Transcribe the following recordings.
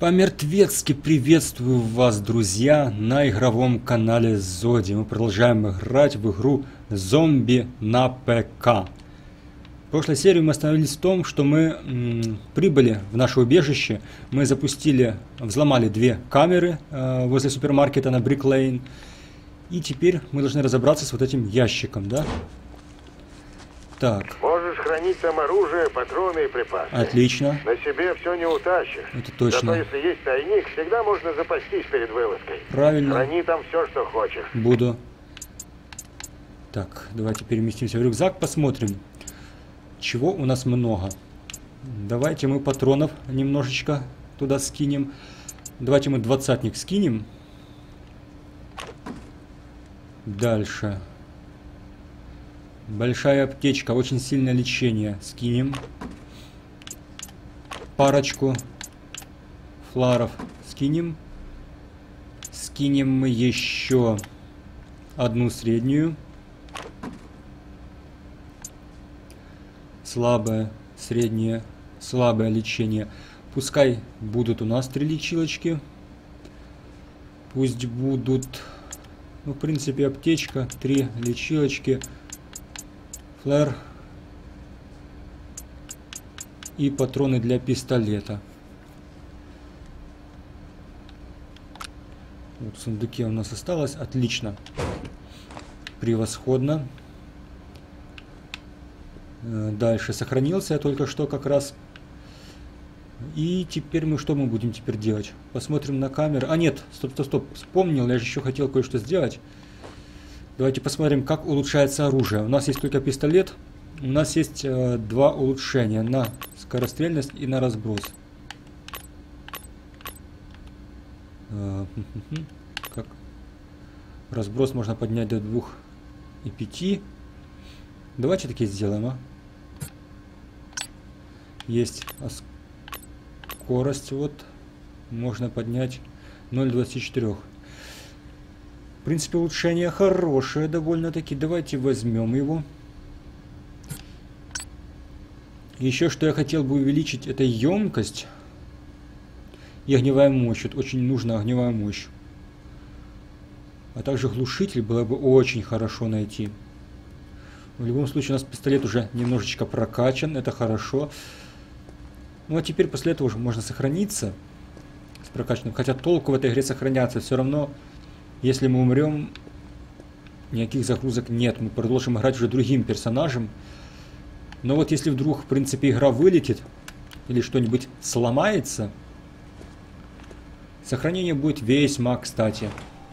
По-мертвецки приветствую вас, друзья, на игровом канале Зоди. Мы продолжаем играть в игру «Зомби на ПК». В прошлой серии мы остановились в том, что мы прибыли в наше убежище. Мы взломали две камеры возле супермаркета на Брик Лейн. И теперь мы должны разобраться с вот этим ящиком, да? Так. Можешь хранить там оружие, патроны и припасы. Отлично. На себе все не утащишь. Это точно. Зато если есть тайник, всегда можно запастись перед вылазкой. Правильно. Храни там все, что хочешь. Буду. Так, давайте переместимся в рюкзак, посмотрим, чего у нас много. Давайте мы патронов немножечко туда скинем. Давайте мы 20-ник скинем. Дальше. Большая аптечка, очень сильное лечение. Скинем. Парочку фларов скинем. Скинем мы еще одну среднюю. Слабое, среднее, слабое лечение. Пускай будут у нас 3 лечилочки. Пусть будут, ну, в принципе, аптечка, 3 лечилочки. Флэр и патроны для пистолета. Вот в сундуке у нас осталось. Отлично. Превосходно. Дальше сохранился я только что как раз. И теперь что мы будем теперь делать? Посмотрим на камеру. А нет, стоп. Вспомнил, я же еще хотел кое-что сделать. Давайте посмотрим, как улучшается оружие. У нас есть только пистолет. У нас есть 2 улучшения на скорострельность и на разброс. Как? Разброс можно поднять до 2,5. Давайте такие сделаем, а? Есть скорость, вот. Можно поднять 0,24. В принципе, улучшение хорошее довольно-таки. Давайте возьмем его. Еще что я хотел бы увеличить, это емкость и огневая мощь. Вот очень нужна огневая мощь. А также глушитель было бы очень хорошо найти. В любом случае у нас пистолет уже немножечко прокачан. Это хорошо. Ну а теперь после этого уже можно сохраниться с прокачанным. Хотя толку в этой игре сохраняться все равно. Если мы умрем, никаких загрузок нет. Мы продолжим играть уже другим персонажем. Но вот если вдруг, в принципе, игра вылетит или что-нибудь сломается, сохранение будет весьма кстати.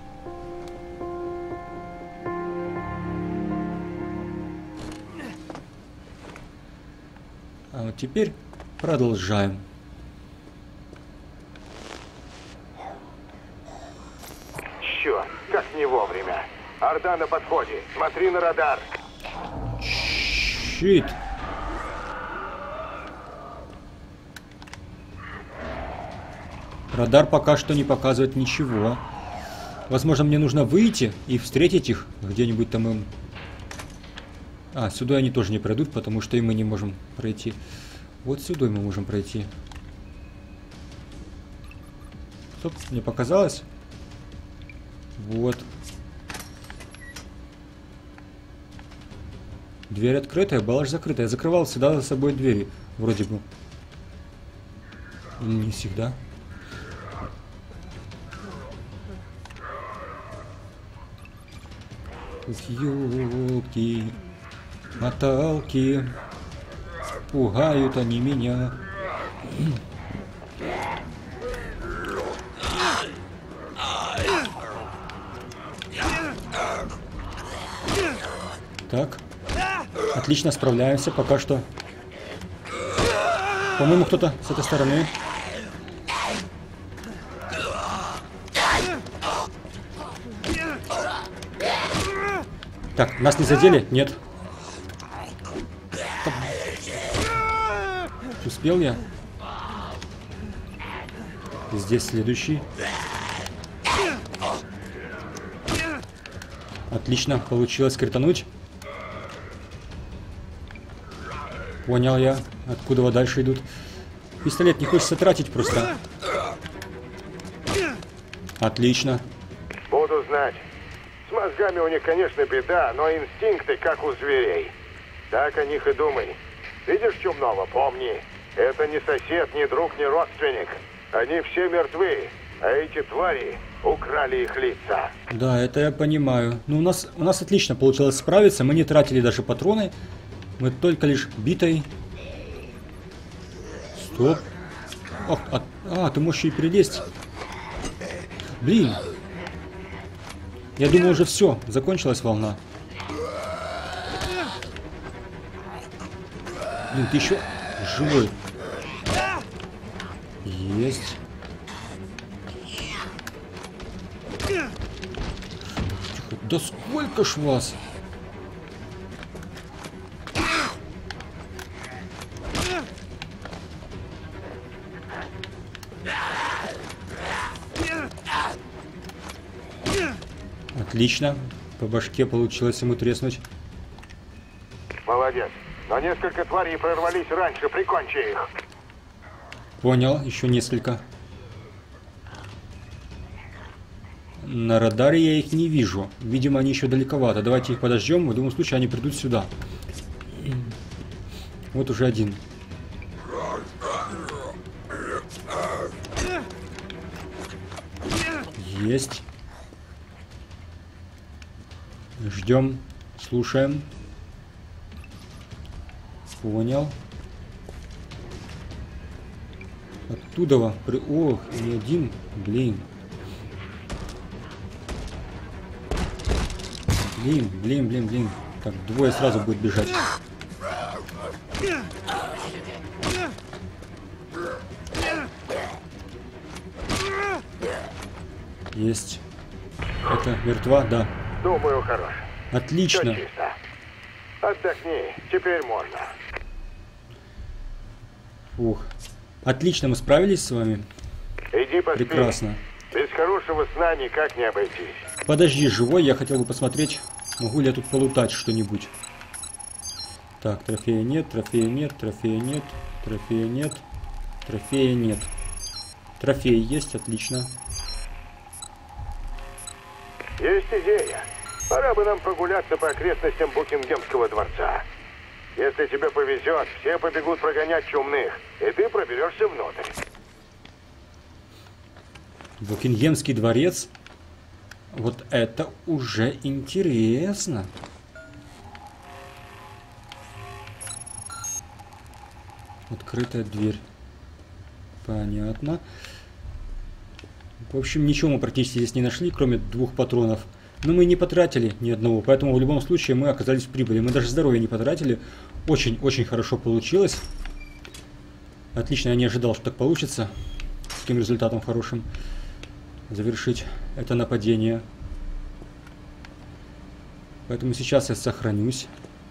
А вот теперь продолжаем. Как не вовремя. Орда на подходе. Смотри на радар. Щит. Радар пока что не показывает ничего. Возможно, мне нужно выйти и встретить их где-нибудь там им. А, сюда они тоже не пройдут, потому что и мы не можем пройти. Вот сюда мы можем пройти. Стоп, мне показалось? Вот. Дверь открытая, была же закрытая. Я закрывал всегда за собой двери. Вроде бы. Или не всегда. Ёлки, моталки. Пугают они меня. Так. Отлично, справляемся пока что. По-моему, кто-то с этой стороны. Так, нас не задели? Нет. Успел я? Здесь следующий. Отлично, получилось критануть. Понял я, откуда дальше идут. Пистолет не хочется тратить просто. Отлично. Буду знать. С мозгами у них, конечно, беда, но инстинкты как у зверей. Так о них и думай. Видишь Чумного, помни. Это не сосед, не друг, не родственник. Они все мертвы, а эти твари украли их лица. Да, это я понимаю. Но у нас отлично получилось справиться. Мы не тратили даже патроны. Мы только лишь битой. Стоп. Ох, ты можешь и перелезть. Блин. Я думал, уже все. Закончилась волна. Блин, ты еще живой. Есть. Тихо. Да сколько ж вас? Отлично. По башке получилось ему треснуть. Молодец. Но несколько тварей прорвались раньше, прикончи их. Понял, еще несколько. На радаре я их не вижу. Видимо, они еще далековато. Давайте их подождем. В любом случае, они придут сюда. Вот уже один. Есть. Ждем. Слушаем. Понял. Оттуда. Ох, не один. Блин. Блин. Так, двое сразу будет бежать. Есть. Это мертва, да. Думаю, хорош. Отлично. Всё чисто. Отдохни, теперь можно. Ух. Отлично, мы справились с вами. Иди поспи. Прекрасно. Без хорошего сна никак не обойтись. Подожди, живой, я хотел бы посмотреть, могу ли я тут полутать что-нибудь. Так, трофея нет, трофея нет, трофея нет, трофея нет, трофея нет. Трофей есть, отлично. Есть идея. Пора бы нам прогуляться по окрестностям Букингемского дворца. Если тебе повезет, все побегут прогонять чумных, и ты проберешься внутрь. Букингемский дворец. Вот это уже интересно. Открытая дверь. Понятно. В общем, ничего мы практически здесь не нашли, кроме 2 патронов. Но мы не потратили ни одного, поэтому в любом случае мы оказались в прибыли. Мы даже здоровье не потратили. Очень-очень хорошо получилось. Отлично, я не ожидал, что так получится. С таким результатом хорошим. Завершить это нападение. Поэтому сейчас я сохранюсь.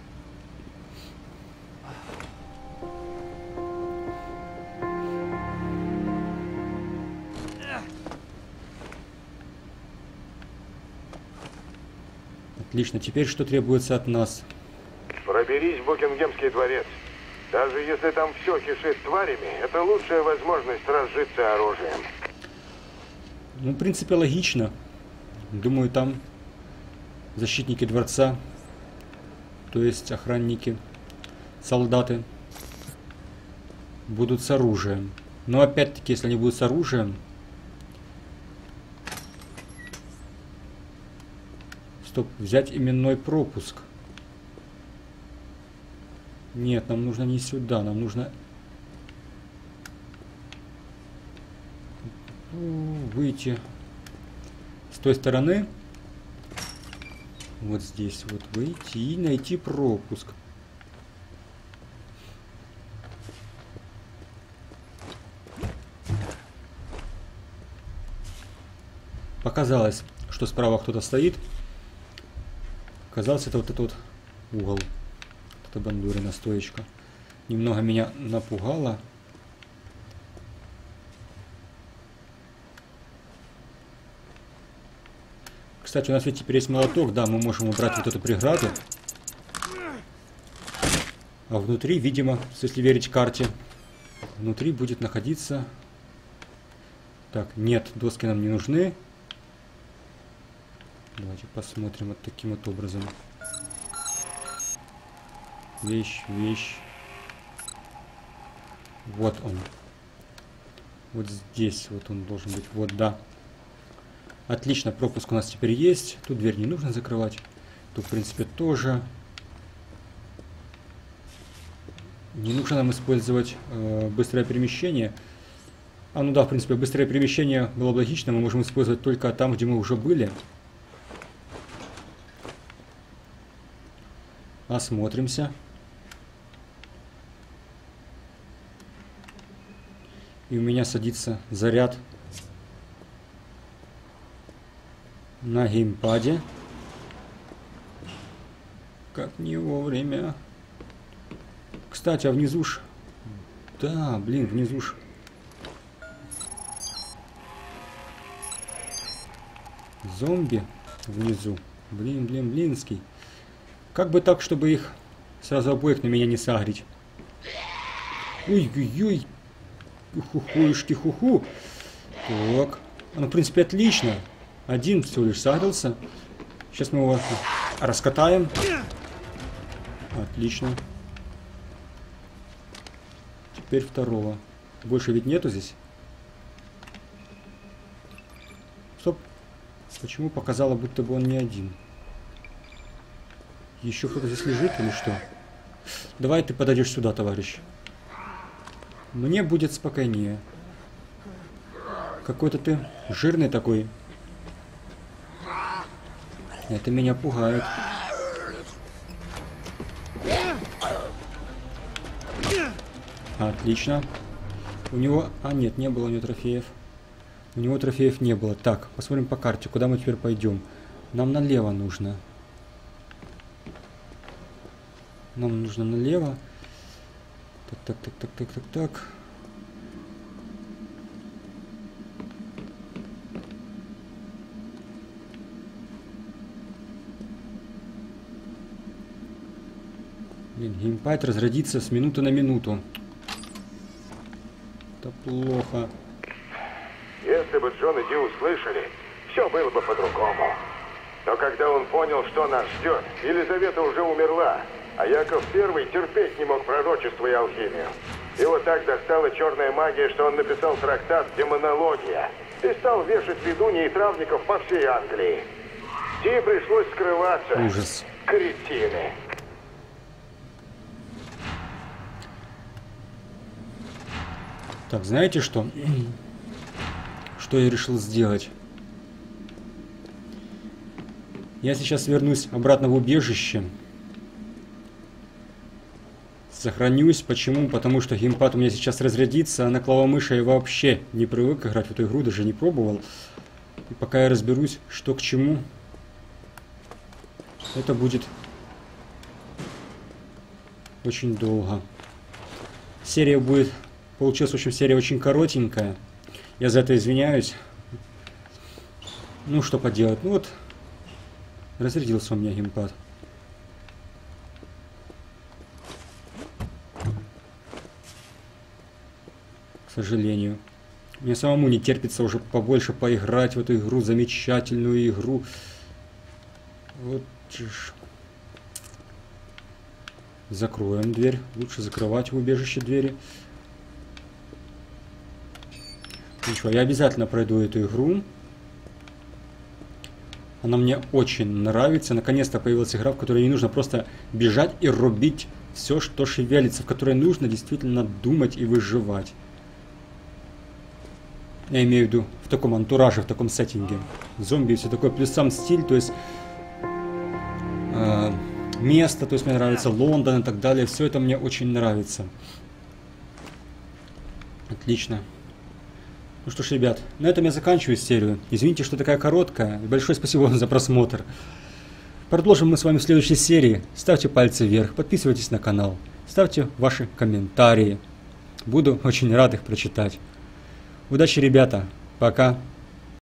Отлично, теперь что требуется от нас? Проберись в Букингемский дворец. Даже если там все кишит тварями, это лучшая возможность разжиться оружием. Ну, в принципе, логично. Думаю, там защитники дворца, то есть охранники, солдаты, будут с оружием. Но опять-таки, если они будут с оружием... Стоп, взять именной пропуск. Нет, нам нужно не сюда, нам нужно... выйти с той стороны. Вот здесь вот выйти и найти пропуск. Показалось, что справа кто-то стоит. Оказалось, это вот этот вот угол. Это бандурина стоечка. Немного меня напугало. Кстати, у нас ведь теперь есть молоток. Да, мы можем убрать вот эту преграду. А внутри, видимо, если верить карте, внутри будет находиться... Так, нет, доски нам не нужны. Давайте посмотрим вот таким вот образом. Вещь, вещь. Вот он. Вот здесь вот он должен быть. Вот, да. Отлично, пропуск у нас теперь есть. Тут дверь не нужно закрывать. Тут, в принципе, тоже. Не нужно нам использовать быстрое перемещение. А, ну да, в принципе, быстрое перемещение было бы логично. Мы можем использовать только там, где мы уже были. Осмотримся. И у меня садится заряд на геймпаде. Как не вовремя. Кстати, а внизу ж... Да, блин, внизу ж... Зомби внизу. Блинский. Как бы так, чтобы их сразу обоих на меня не сагрить. Ой-ой-ой. Хухуюшки-хуху. Так. Ну, в принципе, отлично. Один всего лишь сагрился. Сейчас мы его раскатаем. Отлично. Теперь второго. Больше ведь нету здесь. Стоп. Почему показало, будто бы он не один? Еще кто-то здесь лежит или что? Давай ты подойдешь сюда, товарищ. Мне будет спокойнее. Какой-то ты жирный такой. Это меня пугает. Отлично. У него... А, нет, не было у него трофеев. У него трофеев не было. Так, посмотрим по карте, куда мы теперь пойдем. Нам налево нужно. Нам нужно налево. Так. Блин, геймпад разродится с минуты на минуту. Это плохо. Если бы Джон и Ди услышали, все было бы по-другому. Но когда он понял, что нас ждет, Елизавета уже умерла, а Яков I терпеть не мог пророчество и алхимию. Его так достала черная магия, что он написал трактат «Демонология» и стал вешать ведуньи и травников по всей Англии. Ди пришлось скрываться. Ужас. Кретины. Так, знаете что? Что я решил сделать? Я сейчас вернусь обратно в убежище. Сохранюсь. Почему? Потому что геймпад у меня сейчас разрядится, а на клавомыше я вообще не привык играть в эту игру, даже не пробовал. И пока я разберусь, что к чему, это будет очень долго. Серия будет... Получилась, в общем, серия очень коротенькая. Я за это извиняюсь. Ну, что поделать. Ну вот, разрядился у меня геймпад. К сожалению. Мне самому не терпится уже побольше поиграть в эту игру. Замечательную игру. Вот ж. Закроем дверь. Лучше закрывать в убежище двери. Ничего, я обязательно пройду эту игру. Она мне очень нравится. Наконец-то появилась игра, в которой не нужно просто бежать и рубить все, что шевелится, в которой нужно действительно думать и выживать. Я имею в виду в таком антураже, в таком сеттинге. Зомби и все такое. Плюс сам стиль, то есть место, то есть мне нравится Лондон и так далее. Все это мне очень нравится. Отлично. Ну что ж, ребят, на этом я заканчиваю серию. Извините, что такая короткая. И большое спасибо вам за просмотр. Продолжим мы с вами в следующей серии. Ставьте пальцы вверх, подписывайтесь на канал, ставьте ваши комментарии. Буду очень рад их прочитать. Удачи, ребята. Пока.